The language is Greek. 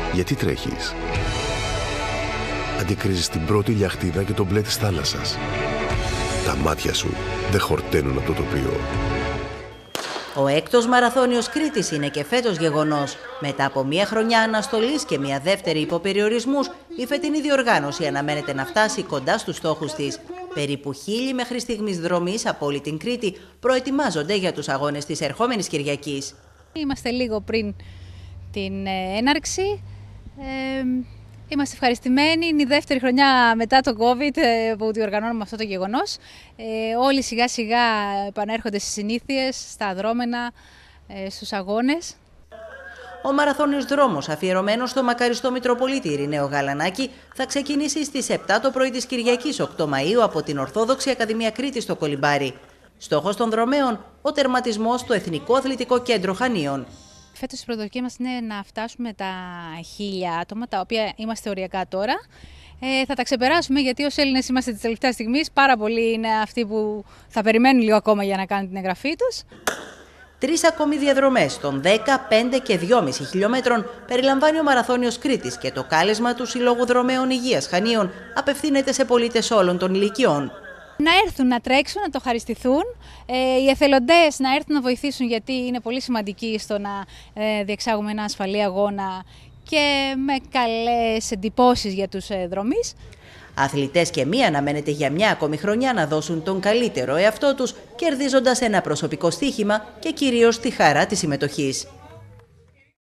Γιατί τρέχεις? Αντικρίζεις την πρώτη λιαχτίδα και το μπλε της θάλασσας. Τα μάτια σου δεν χορταίνουν από το τοπίο. Ο έκτος μαραθώνιος Κρήτης είναι και φέτος γεγονός. Μετά από μία χρονιά αναστολής και μία δεύτερη υποπεριορισμούς, η φετινή διοργάνωση αναμένεται να φτάσει κοντά στους στόχους της. Περίπου 1.000 μέχρι στιγμής δρομείς από όλη την Κρήτη προετοιμάζονται για τους αγώνες της ερχόμενης Κυριακής. Είμαστε λίγο πριν την έναρξη. Είμαστε ευχαριστημένοι. Είναι η δεύτερη χρονιά μετά το COVID που διοργανώνουμε αυτό το γεγονός. Όλοι σιγά σιγά επανέρχονται στις συνήθειες, στα δρόμενα, στους αγώνες. Ο μαραθώνιος δρόμος, αφιερωμένος στο μακαριστό Μητροπολίτη Ειρηναίο Γαλανάκη, θα ξεκινήσει στις 7 το πρωί της Κυριακής 8 Μαΐου από την Ορθόδοξη Ακαδημία Κρήτης στο Κολυμπάρι. Στόχος των δρομέων, ο τερματισμός στο Εθνικό Αθλητικό Κέντρο Χανίων. Φέτος η προσδοκία μας είναι να φτάσουμε τα 1.000 άτομα, τα οποία είμαστε οριακά τώρα. Θα τα ξεπεράσουμε, γιατί ως Έλληνες είμαστε της τελευταίας στιγμής. Πάρα πολλοί είναι αυτοί που θα περιμένουν λίγο ακόμα για να κάνουν την εγγραφή τους. 3 ακόμη διαδρομές των 10, 5 και 2,5 χιλιόμετρων περιλαμβάνει ο Μαραθώνιος Κρήτης και το κάλεσμα του Συλλόγου Δρομέων Υγείας Χανίων απευθύνεται σε πολίτες όλων των ηλικιών. Να έρθουν να τρέξουν, να το χαριστηθούν, οι εθελοντές να έρθουν να βοηθήσουν, γιατί είναι πολύ σημαντικοί στο να διεξάγουμε ένα ασφαλή αγώνα και με καλές εντυπώσεις για τους δρομείς. Αθλητές και μη αναμένεται για μια ακόμη χρονιά να δώσουν τον καλύτερο εαυτό τους, κερδίζοντας ένα προσωπικό στοίχημα και κυρίως τη χαρά της συμμετοχής.